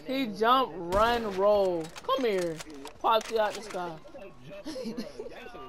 He jump, run, roll. Come here. Popped you out the sky.